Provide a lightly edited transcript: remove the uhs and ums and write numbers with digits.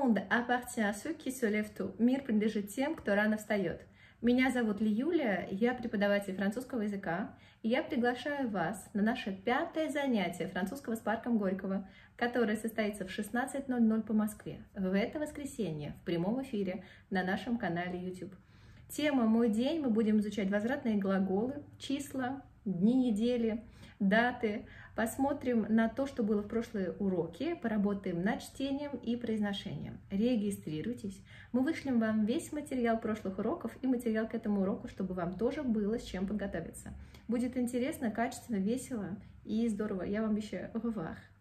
monde appartient à ceux qui se lèvent tôt. Мир принадлежит тем, кто рано встает. Меня зовут Юля, я преподаватель французского языка, и я приглашаю вас на наше 5-е занятие французского с парком Горького, которое состоится в 16:00 по Москве, в это воскресенье, в прямом эфире на нашем канале YouTube. Тема «Мой день», мы будем изучать возвратные глаголы, числа, дни недели, даты. Посмотрим на то, что было в прошлые уроки, поработаем над чтением и произношением. Регистрируйтесь. Мы вышлем вам весь материал прошлых уроков и материал к этому уроку, чтобы вам тоже было с чем подготовиться. Будет интересно, качественно, весело и здорово. Я вам обещаю. Au revoir.